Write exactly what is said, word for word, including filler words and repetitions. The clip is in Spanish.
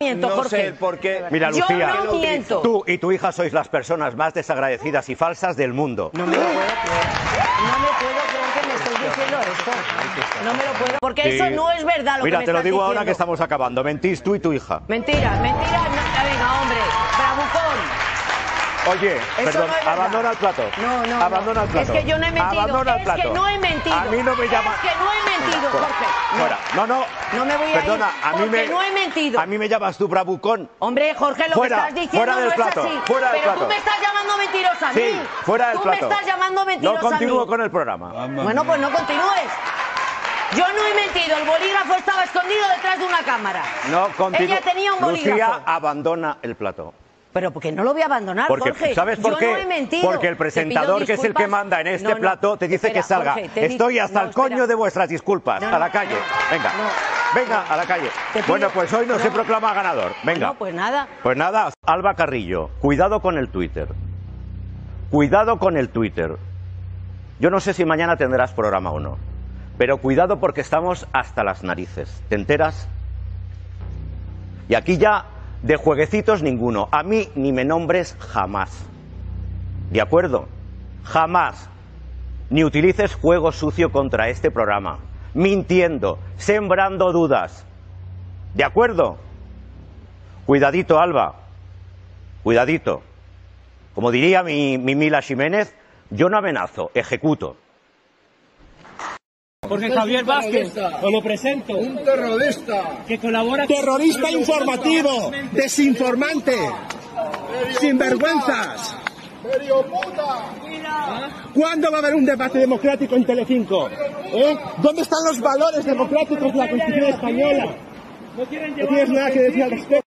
Miento, no Jorge. sé por qué. Mira, Yo Lucía, no miento. tú y tu hija sois las personas más desagradecidas y falsas del mundo. No me lo puedo creer. No me puedo creer que me estéis diciendo esto. No me lo puedo. Porque Sí. eso no es verdad lo Mira, que me te lo estás digo diciendo. ahora que estamos acabando. Mentís tú y tu hija. Mentira, mentira. No, venga, hombre. Bravucón. Oye, Eso perdón, no es verdad. abandona el plato. No, no, Abandona no. el plato. Es que yo no he mentido. Abandona el es plato. que no he mentido. A mí no me llama. Es que no he mentido, Fuera, Jorge. No. Fuera. No, no. No me voy a Perdona, ir. a mí porque me. no he mentido. A mí me llamas tú bravucón. Hombre, Jorge, lo Fuera, que estás diciendo fuera del no plato, es así. fuera del Pero plato. tú me estás llamando mentirosa a mí. Sí, fuera del tú plato. Tú me estás llamando mentirosa No continúo a mí. con el programa. Bueno, pues no continúes. Yo no he mentido. El bolígrafo estaba escondido detrás de una cámara. No continúo. Ella tenía un bolígrafo. Lucía, abandona el plato. Pero porque no lo voy a abandonar, Porque, Jorge. ¿sabes por Yo qué? no he mentido. Porque el Te presentador, pido que es el que disculpas. manda en este No, no. plato, te dice Espera, que salga. Jorge, te Estoy di- hasta no, el coño espera. de vuestras disculpas. No, a no. la calle. Venga. No. Venga, a la calle. Te pido- Bueno, pues hoy no, se no. proclama ganador. Venga. No, pues nada. Pues nada, Alba Carrillo, cuidado con el Twitter. Cuidado con el Twitter. Yo no sé si mañana tendrás programa o no, pero cuidado porque estamos hasta las narices. ¿Te enteras? Y aquí ya de jueguecitos ninguno. A mí ni me nombres jamás. ¿De acuerdo? Jamás. Ni utilices juego sucio contra este programa. Mintiendo, sembrando dudas. ¿De acuerdo? Cuidadito, Alba. Cuidadito. Como diría mi, mi Mila Ximénez, yo no amenazo, ejecuto. Jorge Javier Vázquez, os lo presento. Un terrorista. Que colabora. Terrorista informativo, desinformante, sinvergüenzas. ¿Cuándo va a haber un debate democrático en Telecinco? ¿Eh? ¿Dónde están los valores democráticos de la Constitución española? No quieren ¿No llevar. tienes nada que decir al respecto?